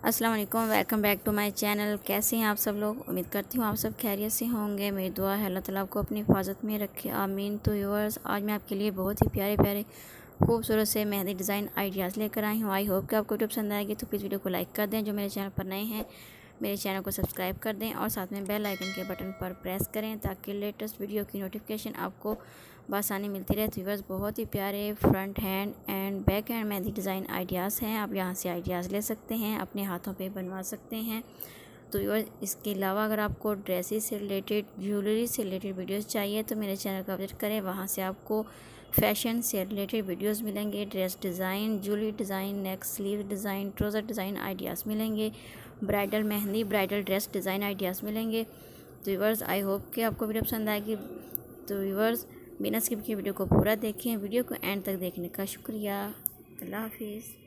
अस्सलाम वालेकुम, welcome back to my channel. कैसे हैं आप सब लोग? उम्मीद करती हूँ आप सब खैरियत से होंगे। मेरी दुआ है अल्लाह ताला आपको अपनी हिफाजत में रखे, आमीन। तो व्यूअर्स, आज मैं आपके लिए बहुत ही प्यारे प्यारे खूबसूरत से मेहंदी डिज़ाइन आइडियाज़ लेकर आई हूँ। आई होप कि आपको वीडियो पसंद आएगी, तो प्लीज़ वीडियो को लाइक कर दें। जो मेरे चैनल पर नए हैं, मेरे चैनल को सब्सक्राइब कर दें और साथ में बेल आइकन के बटन पर प्रेस करें ताकि लेटेस्ट वीडियो की नोटिफिकेशन आपको बआसानी मिलती रहे। तो व्यूअर्स, बहुत ही प्यारे front hand and back hand mehndi design ideas हैं। आप यहाँ से आइडियाज़ ले सकते हैं, अपने हाथों पे बनवा सकते हैं। तो व्यूअर्स, इसके अलावा अगर आपको ड्रेसेस से रिलेटेड, ज्वेलरी से रिलेटेड वीडियोस चाहिए तो मेरे चैनल का विजिट करें। वहाँ से आपको फैशन से रिलेटेड वीडियोस मिलेंगे, dress design, jewellery design, neck sleeve design, trouser design ideas मिलेंगे, bridal mehndi, bridal dress design ideas मिलेंगे। तो व्यूअर्स, आई होप कि आपको वीडियो पसंद आएगी। तो व्यूअर्स, बिना स्किप किए वीडियो को पूरा देखें। वीडियो को एंड तक देखने का शुक्रिया। अल्लाह हाफिज़।